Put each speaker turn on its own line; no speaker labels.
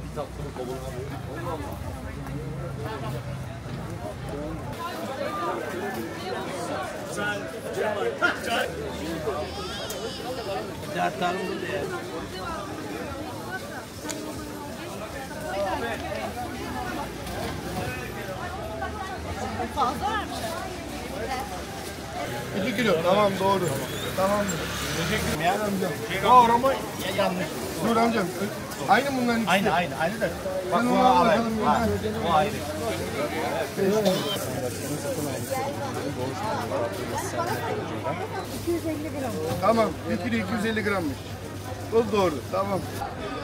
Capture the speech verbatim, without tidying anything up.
Dert tane oldu ya.
Fazla varmış.
iki kilo. Tamam doğru. Tamam.
Teşekkür ederim amcam.
Doğru mu?
Yanlış.
Dur amcam. Aynı bunların ikisi.
Aynı aynı aynı da.
Bak
bu
bunu al
ayrı.
bakalım.
Ha, bu ayrı.
iki yüz elli gram.
Tamam. bir kilo iki yüz elli grammış. O doğru. Tamam.